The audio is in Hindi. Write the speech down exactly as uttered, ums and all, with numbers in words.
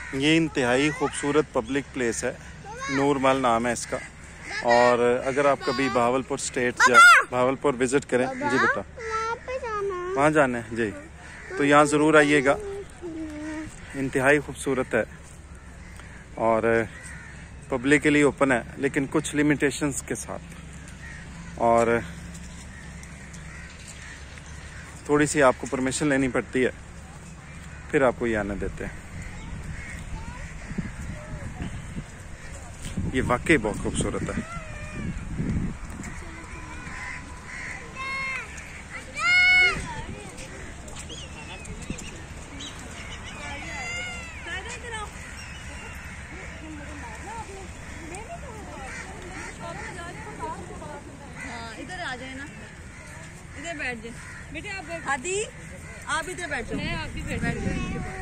ये इंतहाई खूबसूरत पब्लिक प्लेस है, नूरमहल नाम है इसका। और अगर आप कभी भावलपुर स्टेट या भावलपुर विज़िट करें जी बेटा, वहाँ जाना है जी, तो यहाँ ज़रूर आइएगा। इंतहाई खूबसूरत है और पब्लिक के लिए ओपन है, लेकिन कुछ लिमिटेशंस के साथ। और थोड़ी सी आपको परमिशन लेनी पड़ती है, फिर आपको ये आने देते हैं। ये वाकई बहुत खूबसूरत है। इधर आ जाए ना, इधर बैठ जाए बेटे। आप हादी, आप इधर बैठ जाओ। मैं आप भी बैठ जाओ।